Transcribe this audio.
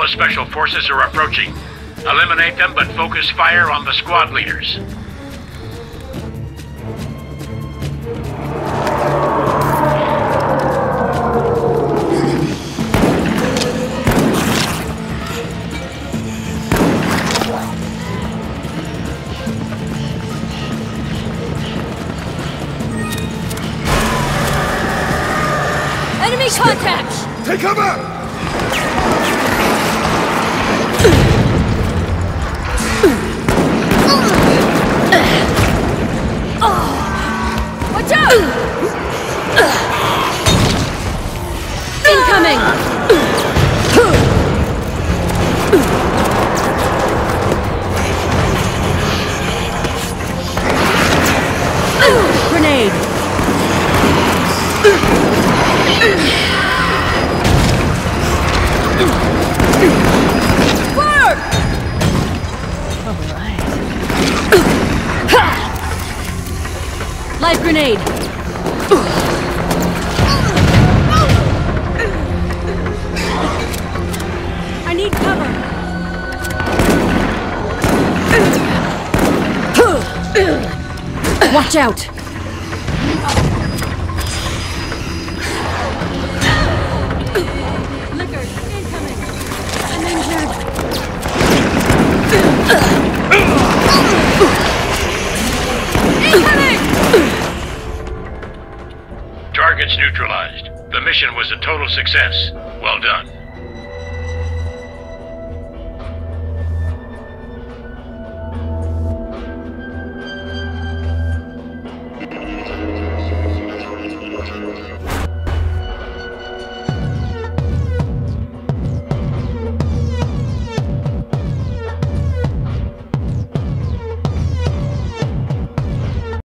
Special Forces are approaching. Eliminate them, but focus fire on the squad leaders. Enemy contact! Take cover! Watch out! Incoming! Grenade! Fire! Live grenade! I need cover! Watch out! Liquor, incoming! I'm injured! Incoming! Targets neutralized. The mission was a total success. Well done.